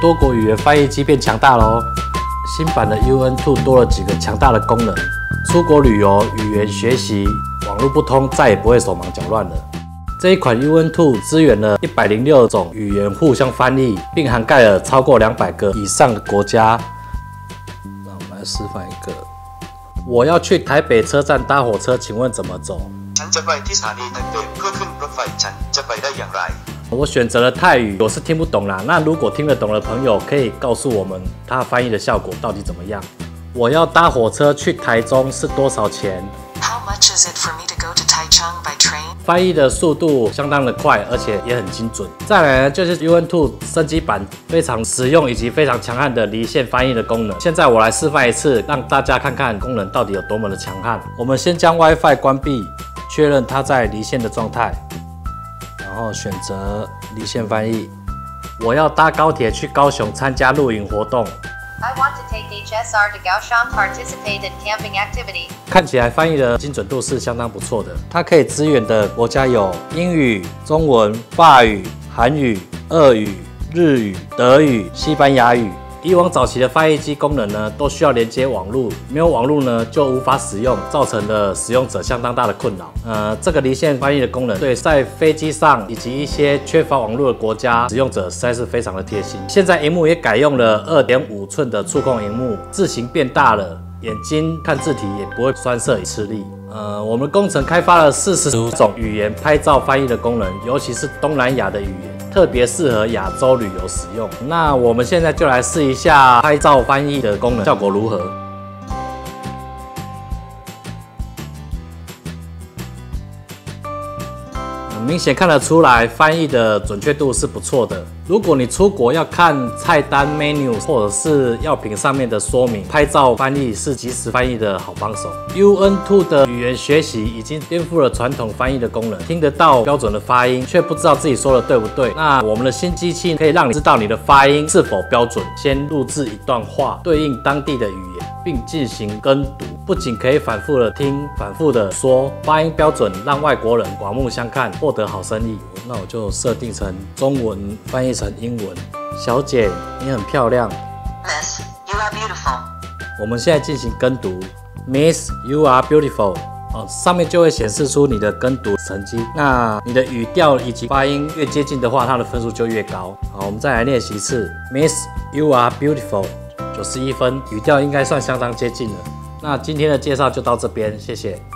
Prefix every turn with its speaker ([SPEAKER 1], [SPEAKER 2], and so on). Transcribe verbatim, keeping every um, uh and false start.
[SPEAKER 1] 多国语言翻译机变强大喽！新版的 U N 二 多了几个强大的功能，出国旅游、语言学习、网络不通，再也不会手忙脚乱了。这一款 U N 二 支援了一百零六种语言互相翻译，并涵盖了超过两百个以上的国家。那我们来示范一个：我要去台北车站搭火車，請問怎麼走？ฉันจะไปที่สถานี台北เพื่อขึ้นรถไฟฉันจะไปได้อย่างไร？我选择了泰语，我是听不懂啦。那如果听得懂的朋友，可以告诉我们它翻译的效果到底怎么样？我要搭火车去台中是多少钱
[SPEAKER 2] ？How much is it for me to go to Taichung by train？
[SPEAKER 1] 翻译的速度相当的快，而且也很精准。再来呢，就是 U N 二 升级版非常实用以及非常强悍的离线翻译的功能。现在我来示范一次，让大家看看功能到底有多么的强悍。我们先将 WiFi 关闭，确认它在离线的状态。然后选择离线翻译。我要搭高铁去高雄参加露营活动。
[SPEAKER 3] I want to take H S R to Kaohsiung participate in camping activity。
[SPEAKER 1] 看起来翻译的精准度是相当不错的。它可以支援的国家有英语、中文、法语、韩语、俄语、日语、德语、西班牙语。以往早期的翻译机功能呢，都需要连接网络，没有网络呢就无法使用，造成了使用者相当大的困扰。呃，这个离线翻译的功能，对在飞机上以及一些缺乏网络的国家使用者实在是非常的贴心。现在萤幕也改用了 二点五寸的触控萤幕，字形变大了，眼睛看字体也不会酸涩吃力。呃，我们工程开发了四十五种语言拍照翻译的功能，尤其是东南亚的语言。特别适合亚洲旅游使用。那我们现在就来试一下拍照翻译的功能，效果如何？明显看得出来，翻译的准确度是不错的。如果你出国要看菜单 menu 或者是药品上面的说明，拍照翻译是即时翻译的好帮手。U N 二 的语言学习已经颠覆了传统翻译的功能，听得到标准的发音，却不知道自己说的对不对。那我们的新机器可以让你知道你的发音是否标准。先录制一段话，对应当地的语言，并进行跟读。不仅可以反复的听，反复的说，发音标准，让外国人刮目相看，获得好生意。那我就设定成中文，翻译成英文。小姐，你很漂亮。
[SPEAKER 2] Miss, you are beautiful。
[SPEAKER 1] 我们现在进行跟读。Miss, you are beautiful。哦，上面就会显示出你的跟读成绩。那你的语调以及发音越接近的话，它的分数就越高。好，我们再来练习一次。Miss, you are beautiful。九十一分，语调应该算相当接近了。那今天的介绍就到这边，谢谢。